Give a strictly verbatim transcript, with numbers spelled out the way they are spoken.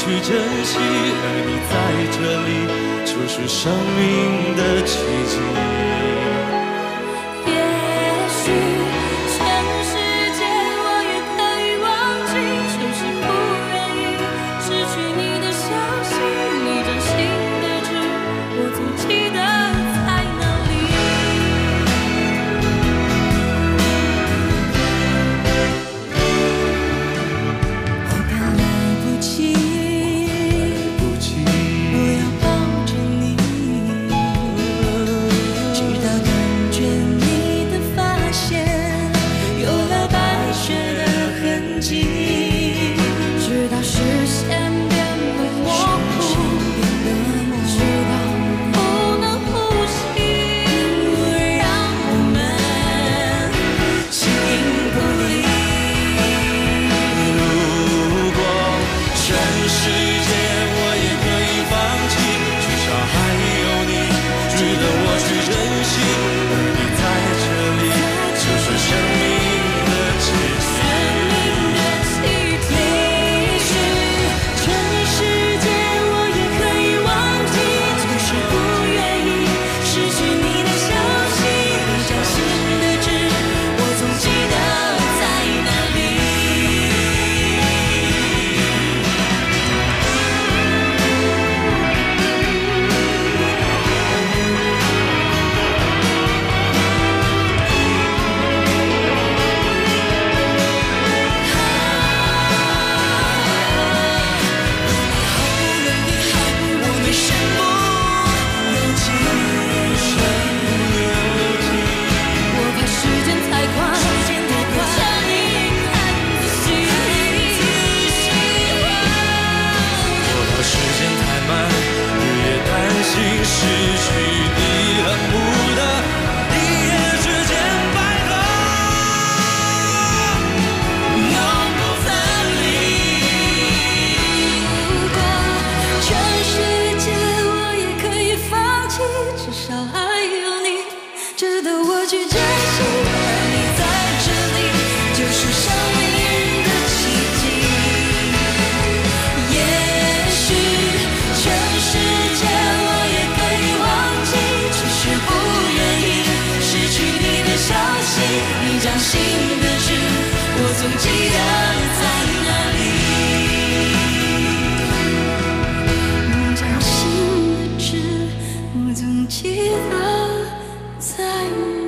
去珍惜，而你在这里，就是生命的奇迹。 也许全世界我也可以忘记，就是不愿意失去你的消息。你掌心的痣，我总记得在哪里。我怕来不及， 来不及， 我要抱着你，直到感觉你的发线有了白雪的痕迹，直到视线变得模糊，直到不能呼吸，让我们形影不离。 如果全世界我也可以放弃，至少还有你值得我去珍惜，而你在这里，就是生命的奇迹。 也许全世界我也可以忘记，就是不愿意失去你的消息。你掌心的痣，我总记得在哪里。我们身不由己，我怕时间太快，我不想你看仔细。 我怕时间太慢，日夜担心失去你，恨不得一夜之间百合永不分离。 如果全世界我也可以放弃，至少还有你值得我去珍惜，而你在这里，就是生命的奇迹。也许全世界我也可以忘记，只是不愿意失去你的消息。你掌心的痣，我总记得在哪里。你掌心的痣，我总记得在哪里。